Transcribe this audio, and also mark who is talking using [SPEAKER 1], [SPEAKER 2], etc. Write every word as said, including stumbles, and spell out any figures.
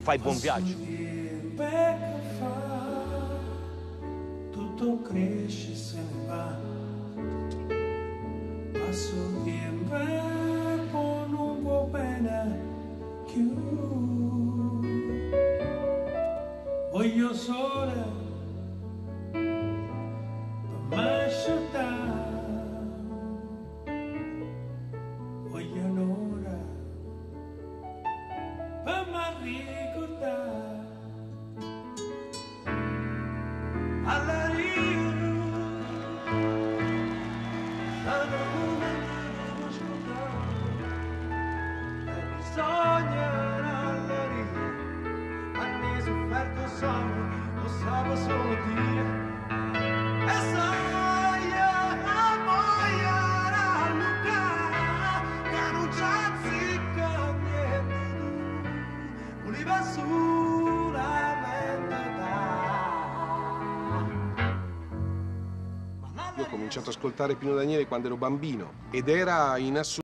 [SPEAKER 1] fai buon viaggio.
[SPEAKER 2] Tutto cresce, se ne va. Passo tempo con un po' bene più. Voglio sole per m'asciuttare. Voglio un'ora per m'arricordare. Alla riva, alla momento scontare, e bisogna alla riva, anni sofferto sono, lo sapevo solo dire, e sai, a moia a Luca, che non c'è zicca niente, voleva solamente
[SPEAKER 3] Io ho cominciato ad ascoltare Pino Daniele quando ero bambino ed era in assoluto